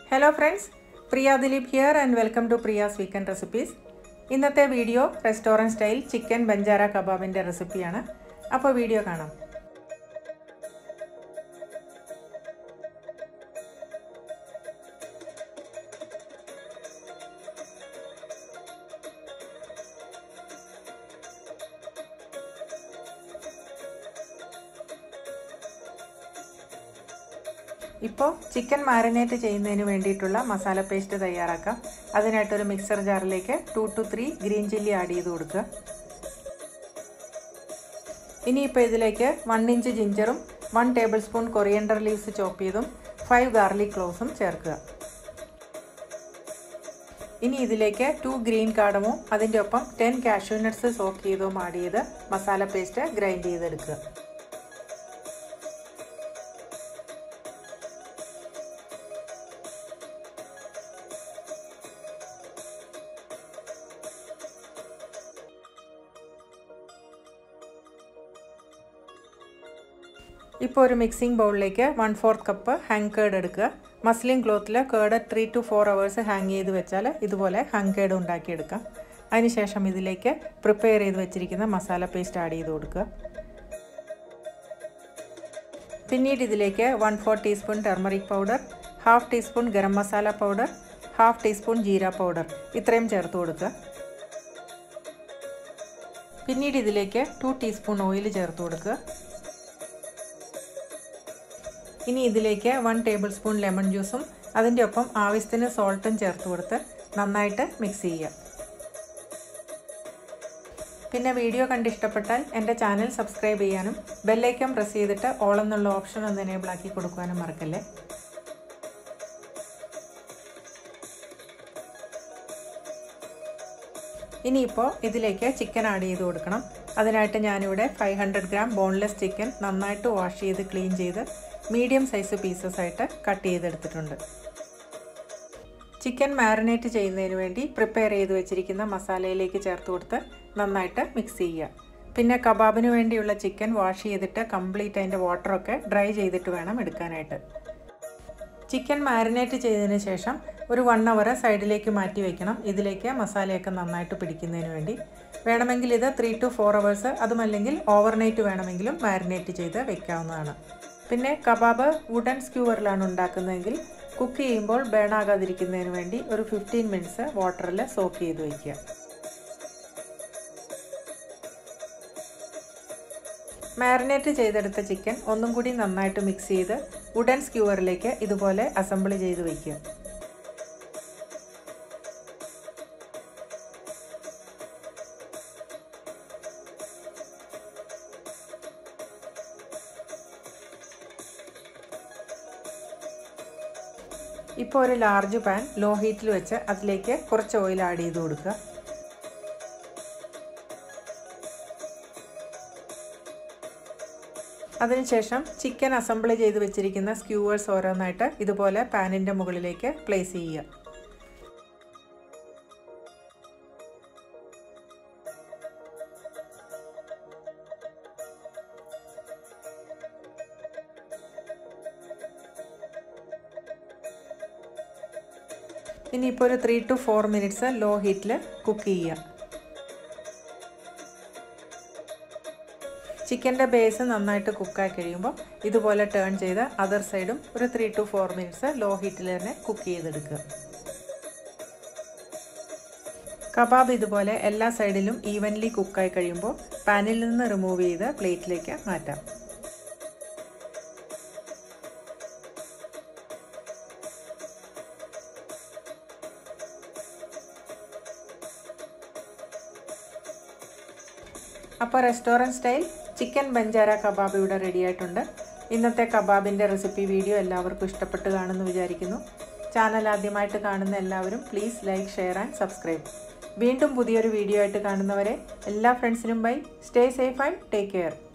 Hello friends, Priya Dilip here and welcome to Priyasweekend recipes. ഇന്നത്തെ video restaurant style chicken Banjara കബാബിന്റെ റെസിപ്പിയാണ്. അപ്പോൾ video കാണാം. ഇപ്പോൾ ചിക്കൻ മാരിനേറ്റ് ചെയ്യുന്നതിന് വേണ്ടിയിട്ടുള്ള മസാല പേസ്റ്റ് തയ്യാറാക്കാം. അതിനായിട്ട് ഒരു മിക്സർ ജാറിലേക്ക് 2 to 3 ഗ്രീൻ ചില്ലി ആഡ് ചെയ്ത് കൊടുക്കുക. ഇനിയിപ്പോൾ ഇതിലേക്ക് 1 ഇഞ്ച് ജിഞ്ചറും 1 tablespoon coriander leaves chop ചെയ്തും 5 ഗാർലിക് ക്ലോവ്സും ചേർക്കുക. ഇനി ഇതിലേക്ക് 2 ഗ്രീൻ കാർഡമോം അതിൻ്റെ ഒപ്പം 10 കാഷ്യൂ നട്ട്സ് സോക്ക് ചെയ്തും ആഡ് ചെയ്ത് മസാല പേസ്റ്റ് ഗ്രൈൻഡ് ചെയ്തെടുക്കുക. ഇപ്പോൾ ഒരു മിക്സിംഗ് ബൗളിലേക്ക് 1/4 കപ്പ് ഹാങ് കേർഡ് എടുക്കുക. മസ്ലിൻ ക്ലോത്തിൽ കേർഡ് 3 to 4 hours ഹാങ് ചെയ്ത് വെച്ചാൽ ഇതുപോലെ ഹാങ് കേർഡ് ഉണ്ടാക്കിയെടുക്കാം. അതിനുശേഷം ഇതിലേക്ക് പ്രിപ്പയർ ചെയ്ത് വെച്ചിരിക്കുന്ന മസാല പേസ്റ്റ് ആഡ് ചെയ്ത് കൊടുക്കുക. പിന്നീട് ഇതിലേക്ക് 1/4 teaspoon turmeric powder, 1/2 teaspoon garam masala powder, 1/2 teaspoon jeera powder ഇത്രയും ചേർത്ത് കൊടുക്കുക. പിന്നീട് ഇതിലേക്ക് 2 ടീസ്പൂൺ ഓയിൽ ചേർത്ത് കൊടുക്കുക. ഇനി ഇതിലേക്ക് 1 ടേബിൾ സ്പൂൺ ലെമൺ ജ്യൂസും അതിൻ്റെ ഒപ്പം ആവശ്യത്തിന് സോൾട്ടും ചേർത്ത് കൊടുത്ത് നന്നായിട്ട് മിക്സ് ചെയ്യുക. പിന്നെ വീഡിയോ കണ്ട് ഇഷ്ടപ്പെട്ടാൽ എൻ്റെ ചാനൽ സബ്സ്ക്രൈബ് ചെയ്യാനും ബെല്ലൈക്കൺ പ്രസ് ചെയ്തിട്ട് ഓൾ എന്നുള്ള ഓപ്ഷൻ ഒന്ന് എനേബിൾ ആക്കി കൊടുക്കാനും മറക്കല്ലേ. ഇനിയിപ്പോൾ ഇതിലേക്ക് ചിക്കൻ ആഡ് ചെയ്ത് കൊടുക്കണം. അതിനായിട്ട് ഞാനിവിടെ 500 ഗ്രാം ബോൺലെസ് ചിക്കൻ നന്നായിട്ട് വാഷ് ചെയ്ത് ക്ലീൻ ചെയ്ത് മീഡിയം സൈസ് പീസസ് ആയിട്ട് കട്ട് ചെയ്തെടുത്തിട്ടുണ്ട്. ചിക്കൻ മാരിനേറ്റ് ചെയ്യുന്നതിന് വേണ്ടി പ്രിപ്പയർ ചെയ്ത് വെച്ചിരിക്കുന്ന മസാലയിലേക്ക് ചേർത്ത് കൊടുത്ത് നന്നായിട്ട് മിക്സ് ചെയ്യുക. പിന്നെ കബാബിന് വേണ്ടിയുള്ള ചിക്കൻ വാഷ് ചെയ്തിട്ട് കംപ്ലീറ്റ് അതിൻ്റെ വാട്ടറൊക്കെ ഡ്രൈ ചെയ്തിട്ട് വേണം എടുക്കാനായിട്ട്. ചിക്കൻ മാരിനേറ്റ് ചെയ്തതിന് ശേഷം ഒരു 1 hour സൈഡിലേക്ക് മാറ്റി വയ്ക്കണം. ഇതിലേക്ക് മസാലയൊക്കെ നന്നായിട്ട് പിടിക്കുന്നതിന് വേണ്ടി. വേണമെങ്കിൽ ഇത് 3 to 4 hours അതുമല്ലെങ്കിൽ ഓവർനൈറ്റ് വേണമെങ്കിലും മാരിനേറ്റ് ചെയ്ത് വെക്കാവുന്നതാണ്. പിന്നെ കബാബ് വുഡൻ സ്ക്യൂവറിലാണ് ഉണ്ടാക്കുന്നതെങ്കിൽ കുക്ക് ചെയ്യുമ്പോൾ ബേൺ ആകാതിരിക്കുന്നതിന് വേണ്ടി ഒരു 15 minutes വാട്ടറിൽ സോക്ക് ചെയ്ത് വയ്ക്കുക. മാരിനേറ്റ് ചെയ്തെടുത്ത ചിക്കൻ ഒന്നും കൂടി നന്നായിട്ട് മിക്സ് ചെയ്ത് വുഡൻ സ്ക്യൂവറിലേക്ക് ഇതുപോലെ അസംബിൾ ചെയ്ത് വയ്ക്കുക. ഇപ്പോൾ ഒരു ലാർജ് പാൻ ലോ ഹീറ്റിൽ വെച്ച് അതിലേക്ക് കുറച്ച് ഓയിൽ ആഡ് ചെയ്ത് കൊടുക്കുക. അതിനുശേഷം ചിക്കൻ അസംബിൾ ചെയ്ത് വെച്ചിരിക്കുന്ന സ്ക്യൂവേഴ്സ് ഓരോന്നായിട്ട് ഇതുപോലെ പാനിൻ്റെ മുകളിലേക്ക് പ്ലേസ് ചെയ്യുക. ഇനിയിപ്പോൾ ഒരു 3 to 4 minutes ലോ ഹീറ്റിൽ കുക്ക് ചെയ്യുക. ചിക്കൻ്റെ ബേസ് നന്നായിട്ട് കുക്കായി കഴിയുമ്പോൾ ഇതുപോലെ ടേൺ ചെയ്ത് അതർ സൈഡും ഒരു 3 to 4 minutes ലോ ഹീറ്റിൽ തന്നെ കുക്ക് ചെയ്തെടുക്കുക. കബാബ് ഇതുപോലെ എല്ലാ സൈഡിലും ഈവൻലി കുക്കായി കഴിയുമ്പോൾ പാനിൽ നിന്ന് റിമൂവ് ചെയ്ത് പ്ലേറ്റിലേക്ക് മാറ്റാം. അപ്പോൾ restaurant style chicken Banjara kebab ഇവിടെ റെഡി ആയിട്ടുണ്ട്. ഇന്നത്തെ കബാബിൻ്റെ റെസിപ്പി വീഡിയോ എല്ലാവർക്കും ഇഷ്ടപ്പെട്ട് കാണുമെന്ന് വിചാരിക്കുന്നു. ചാനൽ ആദ്യമായിട്ട് കാണുന്ന എല്ലാവരും please like, share and subscribe. വീണ്ടും പുതിയൊരു വീഡിയോ ആയിട്ട് കാണുന്നവരെ എല്ലാ ഫ്രണ്ട്സിനും bye. Stay safe and take care.